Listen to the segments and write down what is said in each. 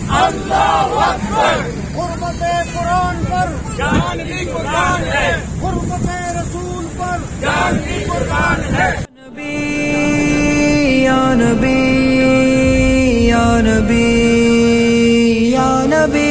اللہ اکبر. غربت قرآن پر جان بھی قربان ہے. غربت رسول پر جان بھی قربان ہے. یا نبی یا نبی یا نبی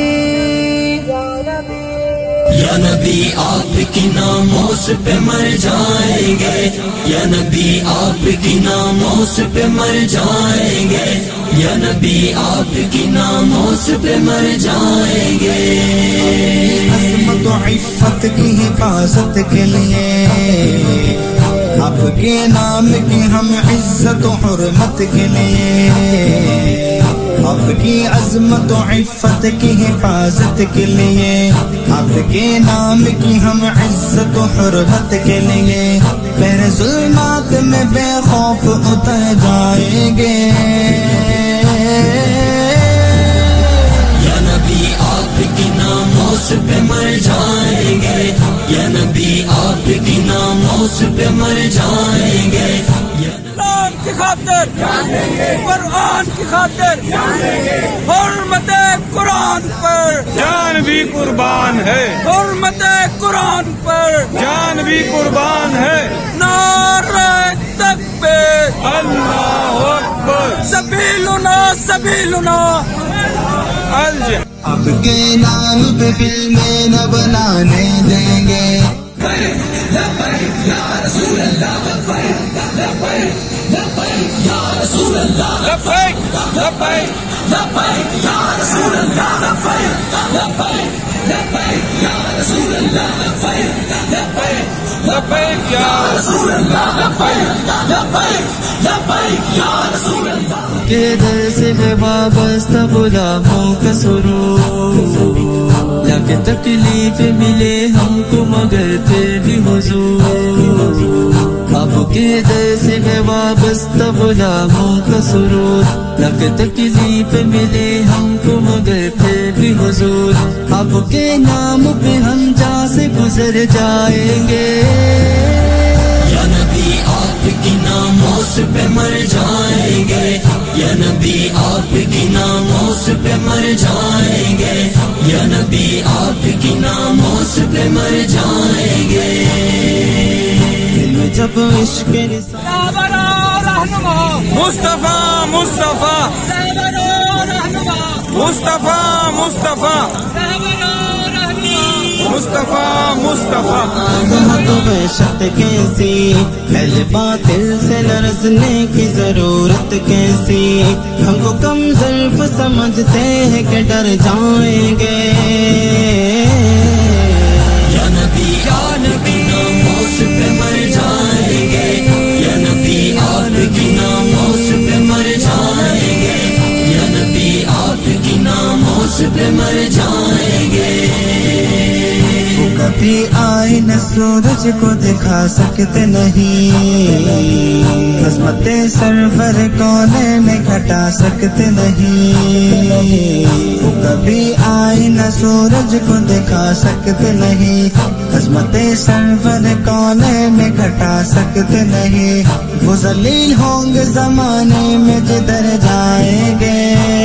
یا نبی آپ کی ناموس پہ مر جائیں گے. یا نبی آپ کی ناموس پہ مر جائیں گے. یا نبی آپ کی ناموس پہ مر جائیں گے. عظمت و عفت کی حفاظت کے لیے آپ کے نام کی ہم عزت و حرمت کے لیے آپ کی عظمت و عفت کی حفاظت کے لیے آپ کے نام کی ہم عزت و حرمت کے لیے پہرے ظلمات میں بے خوف اتر جائیں گے. یا نبی آپ کی ناموس پہ مر جائیں گے. یا نبی آپ کی ناموس پہ مر جائیں گے. قرآن کی خاطر قرآن کی خاطر حرمت قرآن پر جان بھی قربان ہے. حرمت قرآن پر جان بھی قربان ہے. نعرہ تکبیر اللہ اکبر. سبیلنا سبیلنا الجہاد. آپ کے نام پہ فلمیں نہ بنانے دیں گے. لبیک لبیک لبیک یا رسول اللہ. لبیک لبیک لبیک یا رسول اللہ. لبیک لبیک یا رسول اللہ. لبیک لبیک لبیک یا رسول اللہ. کے در سے ہے وابستہ غلاموں کا سرور. کہ تکلیف ملے ہم کو مگر پھر بھی حضور. آپ کے در سے ہے وابستہ غلاموں کا سرور. کہ تکلیف ملے ہم کو مگر پھر بھی حضور. آپ کے نام پہ ہم جا سے گزر جائیں گے. یا نبی آپ کی ناموس پہ مر جائیں گے. یا نبی آپ کی ناموس پہ مر جائیں گے. یا نبی آپ کی ناموس پہ مر جائیں گے. دل میں جب عشق رہنما مصطفیٰ مصطفیٰ مصطفیٰ مصطفیٰ مصطفیٰ مصطفیٰ تو وحشت کیسی اہل باطل سے لرزنے کی ضرورت کیسی. ہم کو کم ظرف سمجھتے ہیں کہ ڈر جائیں گے. یا نبی آپ کی ناموس پہ مر جائیں گے. یا نبی آپ کی ناموس پہ مر جائیں گے. یا نبی آپ کی ناموس پہ مر جائیں گے. کبھی آئینہ سورج کو دکھا سکتے نہیں. عظمت سرور کونین گھٹا سکتے نہیں. وہ کبھی آئینہ سورج کو دکھا سکتے نہیں. عظمت سرور کونین گھٹا سکتے نہیں. وہ ذلیل ہوں گے زمانے میں جدھر جائیں گے.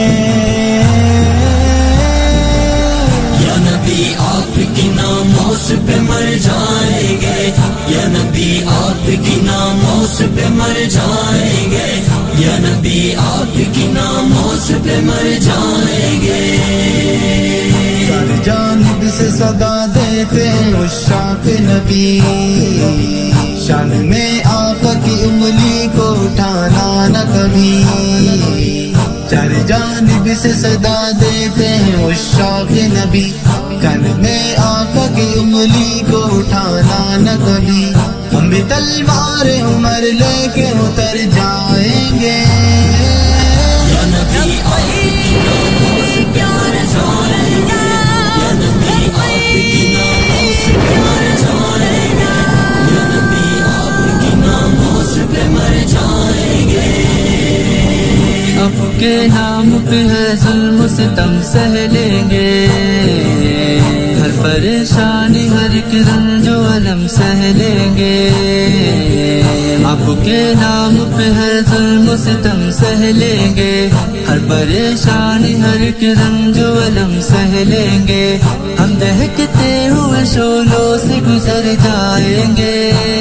یا نبی آپ کی ناموس پہ مر جائیں گے. یا نبی آپ کی ناموس پہ مر جائیں گے. یا نبی آپ کی ناموس پہ مر جائیں گے. ساری جانب سے صدا دیتے ہیں عشاق نبی. شان میں آقا کی انگلی کو اٹھانا نہ کبھی. چار جانب سے صدا دیتے ہیں عشاق نبی. کن میں آقا کی انگلی کو اٹھانا نہ کبھی. ہم بھی تلوار عمر لے کے اتر جائیں گے. یا نبی آپ کی ناموس پہ مر جائیں گے. یا نبی آپ کی ناموس پہ مر جائیں گے. یا نبی آپ کی ناموس پہ مر جائیں گے. آپ کے نام پہ ہے ظلم و ستم سہ لیں گے. ہر پریشانی ہر ایک رنج و الم سہ لیں گے. آپ کے نام پہ ہر ظلم و ستم سہ لیں گے. ہر پریشانی ہر ایک رنج و علم سہ لیں گے، ہم دہکتے ہوئے شعلوں سے گزر جائیں گے۔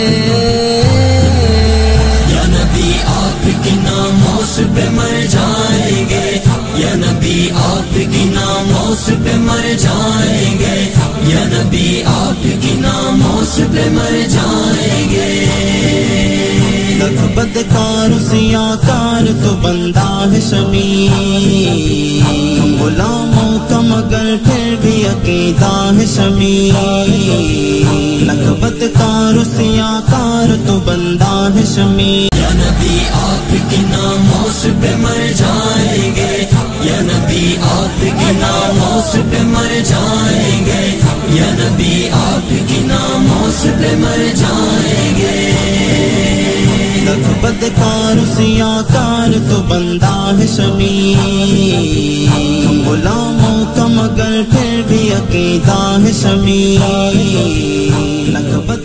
یا نبی آپ کی ناموس پہ مر جائیں گے، یا نبی آپ کی ناموس پہ مر جائیں گے، یا نبی آپ کی ناموس پہ مر جائیں گے۔ لکھ بدکار سیاہ کار تو بندہ ہے شمیر، ہم غلاموں کا مگر پھر بھی عقیدہ ہے شمیر۔ لکھ بدکار سیاہ کار تو بندہ ہے شمیر۔ یا نبی آپ کی ناموس پہ مر جائیں گے، یا نبی آپ کی ناموس پہ مر جائیں گے، یا نبی آپ کی ناموس پہ مر جائیں گے۔ لکھ بدکار سیاہ کار تو بندہ ہے شمیر، ہم غلاموں کا مگر پھر بھی عقیدہ ہے شمیر۔ لکھ